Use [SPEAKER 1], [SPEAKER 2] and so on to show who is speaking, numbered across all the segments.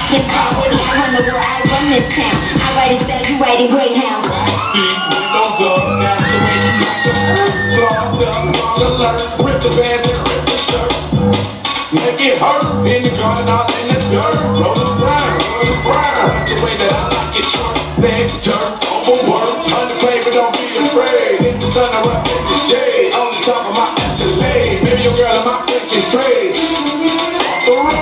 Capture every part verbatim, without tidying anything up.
[SPEAKER 1] Hip hop, really, I run the world, I run this town. I write it style, you write it Greyhound.
[SPEAKER 2] Keep windows up, that's the way you like to hurt. Clogged up, all alert, rip the bands and rip the shirt. Make it hurt, in the garden, all in the dirt. Roll the brown, roll the brown. That's the way that I like it short. Leg jerk, overwork, underplay, but don't be afraid. Hit the sun, I run in the shade. On the top of my escalade. Maybe your girl in my freaking trade. Off the road.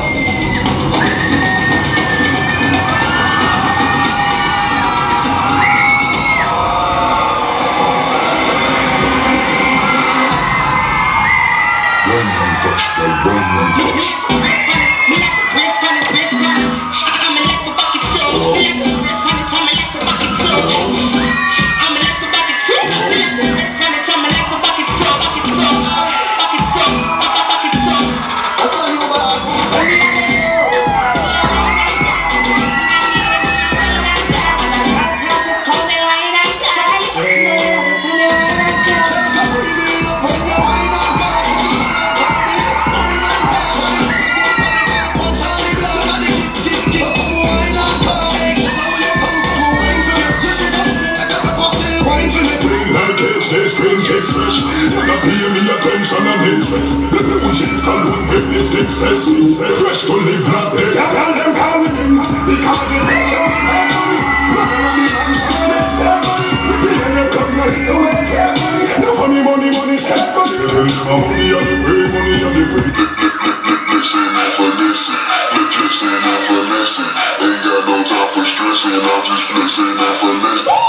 [SPEAKER 2] Fresh to live, not dead. Tell them call me in, because it's fresh on my money. Not gonna be on time, it's their money. We ain't gonna come now, you know what care money. No funny money, money, step money. Tell them money on the brain, money on the brain. Listen, not for listen. Listen, not for listen. Ain't got no time for stressing, I'm just flexing, not for listen.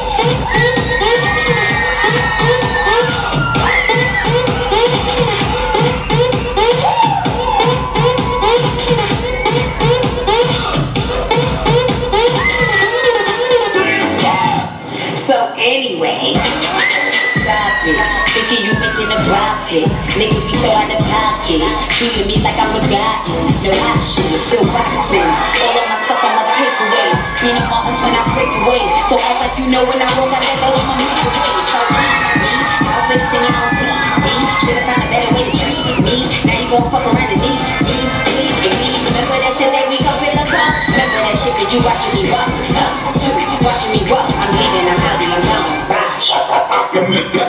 [SPEAKER 1] Anyway, stop it. Thinking you making a profit. Niggas be so out of pocket. Treating me like I'm forgotten. No option, still boxing. All of my stuff I'ma take away. In the office when I break away. So act like you know when I roll, I let go of my make away. So me, I'll be singing on T V. Should've found a better way to treat me. Now you gon' fuck around and leave me. Please believe. Remember that shit that we come in the car? Remember that shit that you watching me rock? Uh, two, you watching me rock. I'm leaving, I'm telling you I'm gone. Bye.